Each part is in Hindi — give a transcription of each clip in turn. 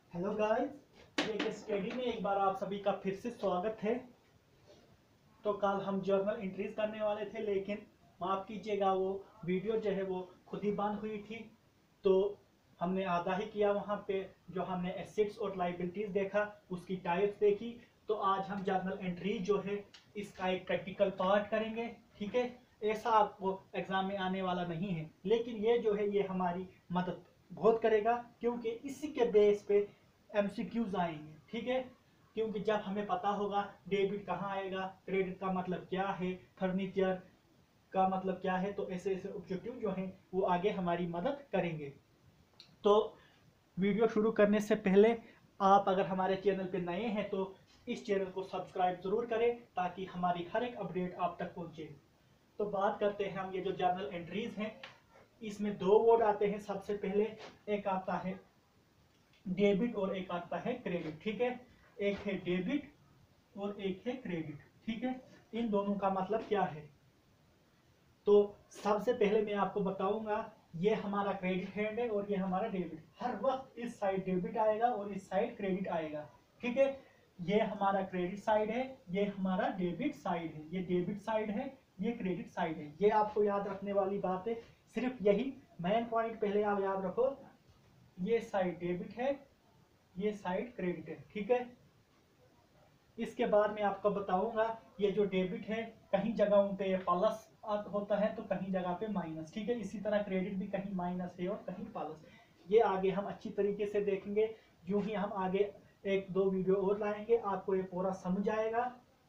हेलो गाइस, एक स्टडी में एक बार आप सभी का फिर से स्वागत है। तो कल हम जर्नल एंट्रीज करने वाले थे, लेकिन माफ़ कीजिएगा वो वीडियो जो है वो खुद ही बंद हुई थी। तो हमने आधा ही किया वहाँ पे। जो हमने एसेट्स और लाइबिलिटीज देखा, उसकी टाइप्स देखी। तो आज हम जर्नल एंट्रीज जो है इसका एक प्रैक्टिकल पार्ट करेंगे। ठीक है, ऐसा आपको एग्जाम में आने वाला नहीं है, लेकिन ये जो है ये हमारी मदद बहुत करेगा, क्योंकि इसी के बेस पे एमसीक्यूज आएंगे। ठीक है, क्योंकि जब हमें पता होगा डेबिट कहाँ आएगा, क्रेडिट का मतलब क्या है, फर्नीचर का मतलब क्या है, तो ऐसे ऐसे ऑब्जेक्टिव जो हैं वो आगे हमारी मदद करेंगे। तो वीडियो शुरू करने से पहले आप अगर हमारे चैनल पे नए हैं तो इस चैनल को सब्सक्राइब जरूर करें, ताकि हमारी हर एक अपडेट आप तक पहुंचे। तो बात करते हैं हम, ये जो जर्नल एंट्रीज हैं इसमें दो वर्ड आते हैं। सबसे पहले एक आता है डेबिट और एक आता है क्रेडिट। ठीक है, एक है डेबिट और एक है क्रेडिट। ठीक है, इन दोनों का मतलब क्या है? तो सबसे पहले मैं आपको बताऊंगा, ये हमारा क्रेडिट हैंड है और ये हमारा डेबिट। हर वक्त इस साइड डेबिट आएगा और इस साइड क्रेडिट आएगा। ठीक है, ये हमारा क्रेडिट साइड है, ये हमारा डेबिट साइड है। ये डेबिट साइड है, ये क्रेडिट साइड है। ये आपको याद रखने वाली बात है, सिर्फ यही मेन पॉइंट पहले आप याद रखो। ये साइड डेबिट है, ये साइड क्रेडिट है। ठीक है, इसके बाद मैं आपको बताऊंगा, ये जो डेबिट है कहीं जगहों पे प्लस होता है तो कहीं जगह पे माइनस। ठीक है, इसी तरह क्रेडिट भी कहीं माइनस है और कहीं प्लस। ये आगे हम अच्छी तरीके से देखेंगे। यूं ही हम आगे एक दो वीडियो और लाएंगे, आपको ये पूरा समझ आएगा।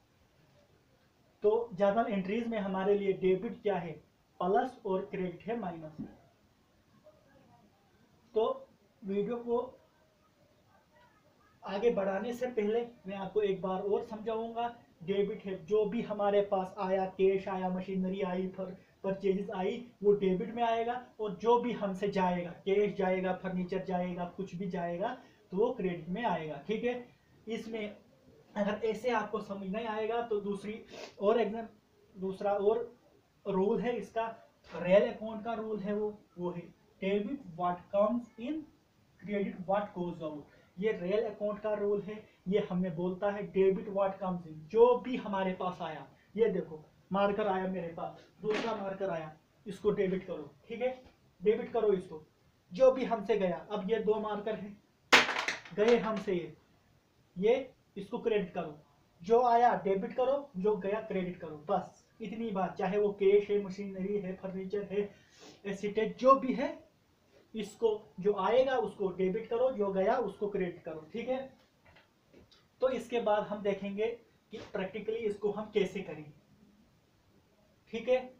तो जर्नल एंट्रीज में हमारे लिए डेबिट क्या है, प्लस, और क्रेडिट है माइनस। तो वीडियो को आगे बढ़ाने से पहले मैं आपको एक बार और समझाऊंगा। डेबिट है जो भी हमारे पास आया, कैश आया, मशीनरी आई, परचेजेस आई, वो डेबिट में आएगा। और जो भी हमसे जाएगा, कैश जाएगा, फर्नीचर जाएगा, कुछ भी जाएगा, तो वो क्रेडिट में आएगा। ठीक है, इसमें अगर ऐसे आपको समझ नहीं आएगा तो दूसरा और रूल है इसका, रियल अकाउंट का रूल है, वो है debit what comes in, credit what goes out. ये रियल अकाउंट का रूल है। ये हमें बोलता है डेबिट व्हाट कम्स इन, जो भी हमारे पास आया। ये देखो, मार्कर आया मेरे पास, दूसरा मार्कर आया, इसको डेबिट करो। ठीक है, डेबिट करो इसको। जो भी हमसे गया, अब ये दो मार्कर है, गए हमसे ये इसको क्रेडिट करो। जो आया डेबिट करो, जो गया क्रेडिट करो। बस इतनी बात। चाहे वो कैश है, मशीनरी है, फर्नीचर है, एसेट है, जो भी है, इसको जो आएगा उसको डेबिट करो, जो गया उसको क्रेडिट करो। ठीक है, तो इसके बाद हम देखेंगे कि प्रैक्टिकली इसको हम कैसे करें। ठीक है,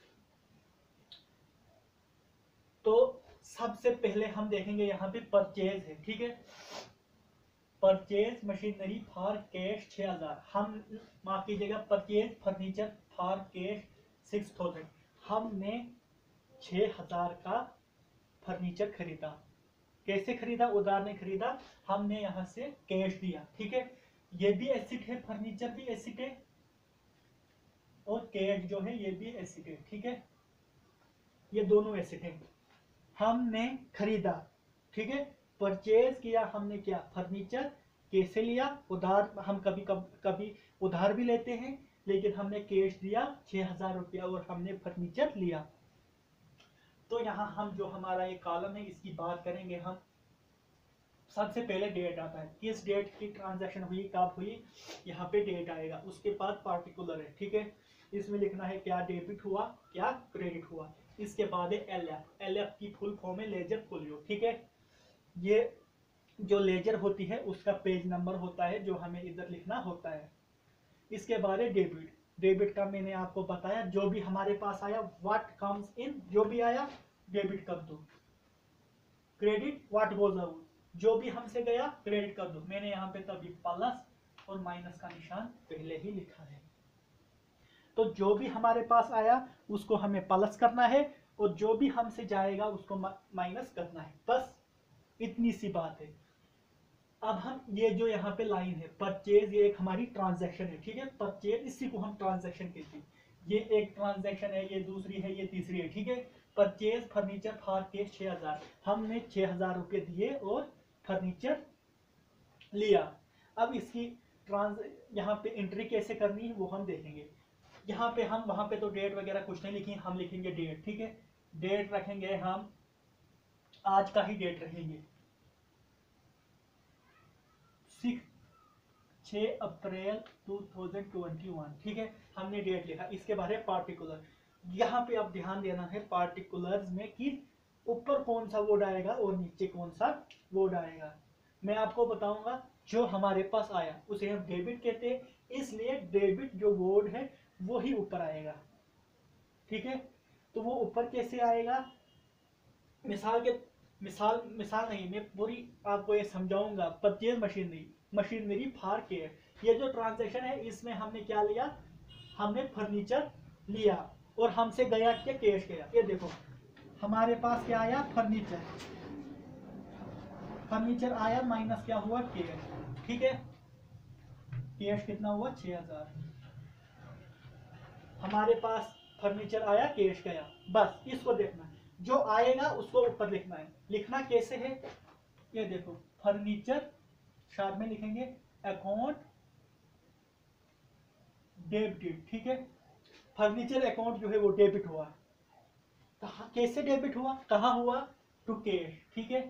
तो सबसे पहले हम देखेंगे यहाँ पे परचेज है। ठीक है, परचेज मशीनरी फॉर कैश 6000। हम माफ कीजिएगा, परचेज फर्नीचर फॉर कैश 6000। हमने 6000 का फर्नीचर खरीदा। कैसे खरीदा? उधार नहीं खरीदा, हमने यहां से कैश दिया। ठीक है, ये भी एसिड है, फर्नीचर भी एसिड है, और कैश जो है ये भी एसिड है। ठीक है, ये दोनों एसिड है। हमने खरीदा, ठीक है, परचेज किया हमने। क्या? फर्नीचर। कैसे लिया? उधार। हम कभी उधार भी लेते हैं, लेकिन हमने कैश दिया 6000 रुपया और हमने फर्नीचर लिया। तो यहाँ हम जो हमारा ये कॉलम है इसकी बात करेंगे हम। सबसे पहले डेट आता है, किस डेट की ट्रांजैक्शन हुई, कब हुई, यहाँ पे डेट आएगा। उसके बाद पार्टिकुलर है। ठीक है, इसमें लिखना है क्या डेबिट हुआ, क्या क्रेडिट हुआ। इसके बाद है एलएफ। एलएफ की फुल फॉर्म है लेजर फोलियो। ठीक है, ये जो लेजर होती है उसका पेज नंबर होता है जो हमें इधर लिखना होता है। इसके बाद है डेबिट। डेबिट का मैंने आपको बताया, जो भी हमारे पास आया, व्हाट कम्स इन, जो भी आया डेबिट कर दो। क्रेडिट व्हाट गोज आउट, जो भी हमसे गया क्रेडिट कर दो। मैंने यहाँ पे तभी प्लस और माइनस का निशान पहले ही लिखा है। तो जो भी हमारे पास आया उसको हमें प्लस करना है, और जो भी हमसे जाएगा उसको माइनस करना है। बस इतनी सी बात है। अब हम ये जो यहाँ पे लाइन है परचेज, ये एक हमारी ट्रांजैक्शन है। ठीक है, परचेज, इसी को हम ट्रांजैक्शन कहते हैं। ये एक ट्रांजैक्शन है, ये दूसरी है, ये तीसरी है। ठीक है, परचेज फर्नीचर फॉर कैश 6000। हमने 6000 रुपये दिए और फर्नीचर लिया। अब इसकी ट्रांस यहाँ पे एंट्री कैसे करनी है वो हम देखेंगे। यहाँ पे हम वहां पे तो डेट वगैरह कुछ नहीं लिखेंगे, हम लिखेंगे डेट। ठीक है, डेट रखेंगे हम, आज का ही डेट रखेंगे 6 अप्रैल 2021। ठीक है, हमने डेट लिखा, इसके बाद है पार्टिकुलर। यहाँ पे अब ध्यान देना है पार्टिकुलर्स में कि ऊपर कौन सा वर्ड आएगा और नीचे कौन सा वर्ड आएगा। मैं आपको बताऊंगा, जो हमारे पास आया उसे हम डेबिट कहते हैं, इसलिए डेबिट जो वर्ड है वो ही ऊपर आएगा। ठीक है, तो वो ऊपर कैसे आएगा, मिसाल मिसाल नहीं, मैं पूरी आपको ये समझाऊंगा। परचेज मशीनरी फॉर केयर, ये जो ट्रांजेक्शन है इसमें हमने क्या लिया, हमने फर्नीचर लिया और हमसे गया क्या, कैश गया। ये देखो हमारे पास क्या आया, फर्नीचर, फर्नीचर आया माइनस क्या हुआ, कैश। ठीक है, कैश कितना हुआ, 6000। हमारे पास फर्नीचर आया, कैश गया, बस इसको देखना है। जो आएगा उसको ऊपर लिखना है। लिखना कैसे है, ये देखो फर्नीचर शार्ट में लिखेंगे अकाउंट डेबिट। ठीक है, फर्नीचर अकाउंट जो है वो डेबिट हुआ। कहा कैसे डेबिट हुआ, कहा हुआ, टू कैश। ठीक है,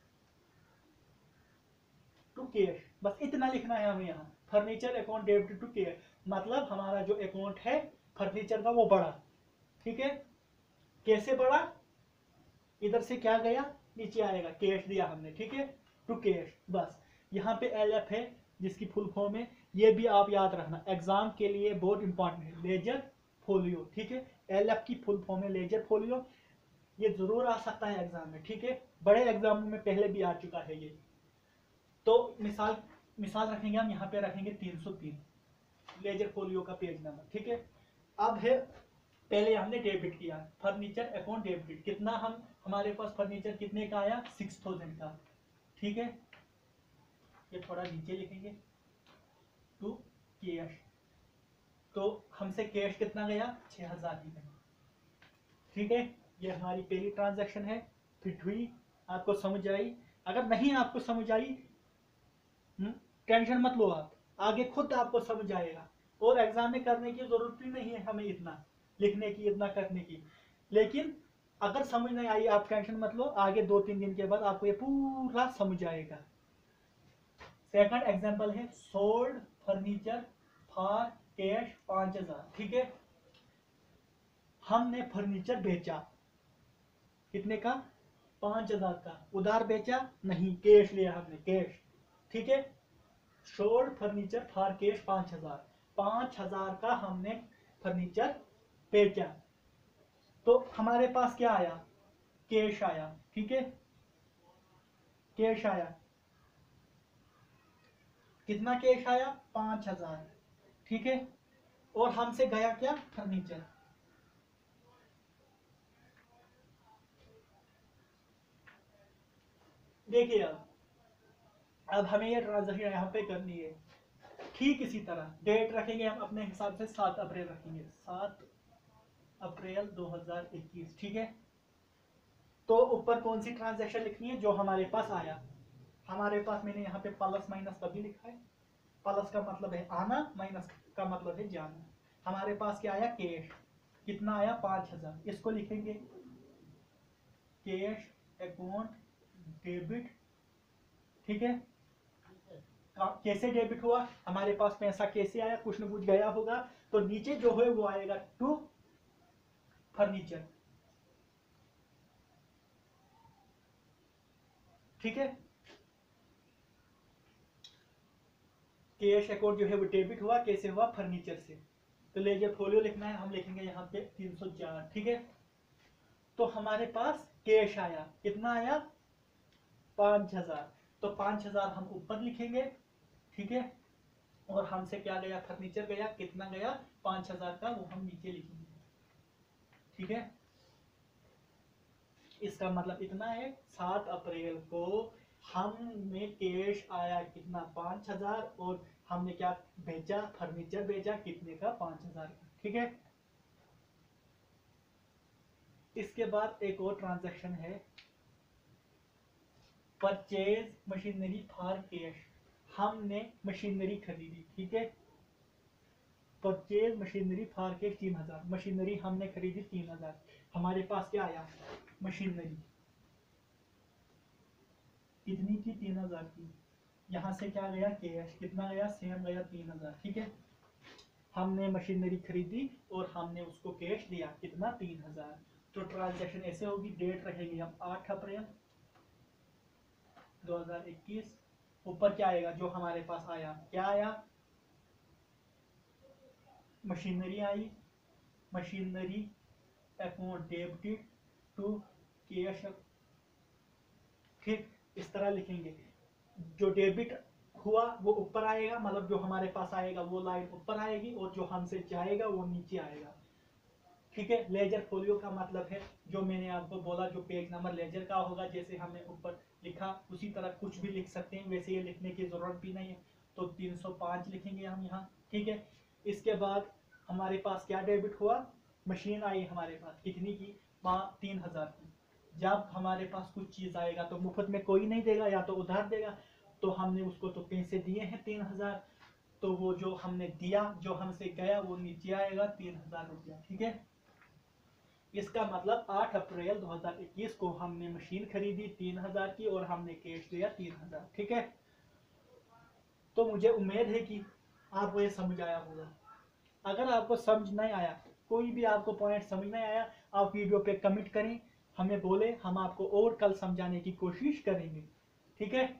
टू कैश, बस इतना लिखना है हमें यहाँ। Furniture account debit to cash, मतलब हमारा जो अकाउंट है फर्नीचर का वो बढ़ा। ठीक है, कैसे बढ़ा, इधर से क्या गया, नीचे आएगा, कैश दिया हमने। ठीक है, टू कैश, बस। यहाँ पे LF है जिसकी फुल फॉर्म है, ये भी आप याद रखना, एग्जाम के लिए बहुत इंपॉर्टेंट है, लेजर फोलियो। ठीक है, LF की फुल फॉर्म है लेजर फोलियो, ये जरूर आ सकता है एग्जाम में। ठीक है, बड़े एग्जाम में पहले भी आ चुका है ये। तो मिसाल मिसाल रखेंगे हम, यहाँ पे रखेंगे 303 लेजर फोलियो का पेज नंबर। ठीक है, अब है, पहले हमने डेबिट किया फर्नीचर अकाउंट डेबिट, कितना हम, हमारे पास फर्नीचर कितने का आया, 6000 का। ठीक है, ये थोड़ा नीचे लिखेंगे, टू कैश, तो हमसे कैश कितना गया, 6000 ही गया। ठीक है, ये हमारी पहली ट्रांजैक्शन है, फिट हुई, आपको समझ आई। अगर नहीं आपको समझ आई, टेंशन मत लो आप, आगे खुद आपको समझ आएगा। और एग्जाम में करने की जरूरत ही नहीं है हमें इतना लिखने की, इतना करने की। लेकिन अगर समझ नहीं आई, आप टेंशन मत लो, आगे 2-3 दिन के बाद आपको ये पूरा समझ आएगा। सेकंड एग्जांपल है, सोल्ड फर्नीचर फॉर कैश 5000। ठीक है, हमने फर्नीचर बेचा, कितने का, 5000 का। उधार बेचा नहीं, कैश लिया हमने, कैश। ठीक है, सोल्ड फर्नीचर फॉर कैश 5000, 5000 का हमने फर्नीचर बेचा। तो हमारे पास क्या आया, कैश आया। ठीक है, कैश आया, कितना कैश आया, 5000। ठीक है, और हमसे गया क्या, फर्नीचर। देखिए अब हमें ये ट्रांजेक्शन यहाँ पे करनी है। ठीक इसी तरह डेट रखेंगे हम अपने हिसाब से, 7 अप्रैल रखेंगे, 7 अप्रैल 2021। ठीक है, तो ऊपर कौन सी ट्रांजैक्शन लिखनी है, जो हमारे पास आया। हमारे पास मैंने यहाँ पे प्लस माइनस तभी लिखा है, प्लस का मतलब है आना, माइनस का मतलब है जाना। हमारे पास क्या आया, कैश, कितना आया, 5000, इसको लिखेंगे कैश अकाउंट डेबिट। ठीक है, कैसे डेबिट हुआ, हमारे पास पैसा कैसे आया, कुछ न कुछ गया होगा, तो नीचे जो है वो आएगा टू फर्नीचर। ठीक है, कैश अकाउंट जो है वो डेबिट हुआ, कैसे हुआ, फर्नीचर से। तो लेजर फोलियो लिखना है, हम लिखेंगे यहाँ पे 304। ठीक है, तो हमारे पास कैश आया, कितना आया, 5000, तो 5000 हम ऊपर लिखेंगे। ठीक है, और हमसे क्या गया, फर्नीचर गया, कितना गया, 5000 का, वो हम नीचे लिखेंगे। ठीक है, इसका मतलब इतना है, 7 अप्रैल को हमें कैश आया कितना, 5000, और हमने क्या बेचा, फर्नीचर बेचा, कितने का, 5000 का। ठीक है, इसके बाद एक और ट्रांजैक्शन है, परचेज मशीनरी फॉर कैश। हमने मशीनरी खरीदी, ठीक है। Purchase machinery for cash 3000, machinery हमने खरीदी 3000। हमारे पास क्या आया, मशीनरी कितनी थी, 3000 की। यहाँ से क्या गया, कैश कितना गया, सेम गया 3000, ठीक है। हमने मशीनरी खरीदी और हमने उसको कैश दिया, कितना, 3000। तो ट्रांजैक्शन ऐसे होगी, डेट रहेगी हम 8 अप्रैल 2021। ऊपर क्या आएगा, जो हमारे पास आया, क्या आया, मशीनरी आई, machinery account debited to cash, ठीक। इस तरह लिखेंगे, जो डेबिट हुआ वो ऊपर आएगा, मतलब जो हमारे पास आएगा वो लाइन ऊपर आएगी, और जो हमसे जाएगा वो नीचे आएगा, ठीक है। लेजर फोलियो का मतलब है, जो मैंने आपको बोला, जो पेज नंबर लेजर का होगा, जैसे हमने ऊपर लिखा उसी तरह कुछ भी लिख सकते हैं, वैसे ये लिखने की जरूरत भी नहीं है। तो 305 लिखेंगे हम यहाँ, ठीक है। इसके बाद हमारे पास क्या डेबिट हुआ, मशीन आई हमारे पास, कितनी की, 3000 की। जब हमारे पास कुछ चीज आएगा तो मुफ्त में कोई नहीं देगा, या तो उधार देगा, तो हमने उसको तो पैसे दिए हैं 3000, तो वो जो हमने दिया, जो हमसे गया, वो नीचे आएगा 3000 रुपया, ठीक है। इसका मतलब 8 अप्रैल 2021 को हमने मशीन खरीदी 3000 की, और हमने कैश दिया 3000, ठीक है। तो मुझे उम्मीद है कि आपको ये समझ आया होगा। अगर आपको समझ नहीं आया, कोई भी आपको पॉइंट समझ नहीं आया, आप वीडियो पे कमेंट करें, हमें बोले, हम आपको और कल समझाने की कोशिश करेंगे, ठीक है।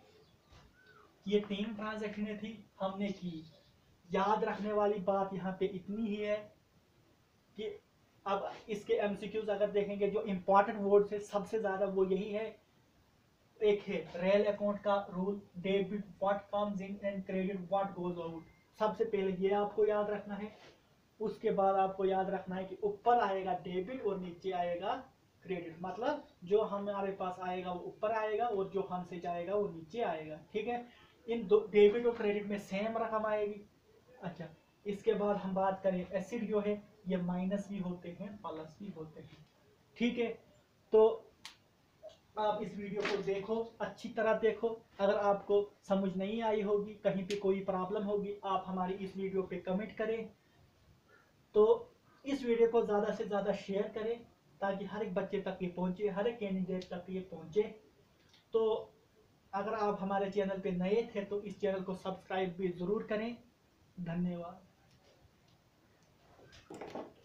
ये 3 ट्रांजैक्शनें थी हमने की। याद रखने वाली बात यहाँ पे इतनी ही है कि अब इसके एमसीक्यूज अगर देखेंगे, जो इंपॉर्टेंट वर्ड है सबसे ज्यादा वो यही है। एक है रेल अकाउंट का rule, debit what comes in and credit what goes out. सबसे पहले ये आपको याद रखना है। उसके बाद आपको याद रखना है कि ऊपर आएगा डेबिट और नीचे आएगा क्रेडिट, मतलब जो हमारे पास आएगा वो ऊपर आएगा, और जो हमसे जाएगा वो नीचे आएगा, ठीक है। इन दो डेबिट और क्रेडिट में सेम रकम आएगी। अच्छा, इसके बाद हम बात करें, एसिड जो है ये माइनस भी होते हैं, प्लस भी होते हैं, ठीक है। तो आप इस वीडियो को देखो, अच्छी तरह देखो। अगर आपको समझ नहीं आई होगी, कहीं पे कोई प्रॉब्लम होगी, आप हमारी इस वीडियो पे कमेंट करें। तो इस वीडियो को ज़्यादा से ज़्यादा शेयर करें, ताकि हर एक बच्चे तक ये पहुंचे, हर एक कैंडिडेट तक ये पहुंचे। तो अगर आप हमारे चैनल पे नए थे तो इस चैनल को सब्सक्राइब भी ज़रूर करें। धन्यवाद।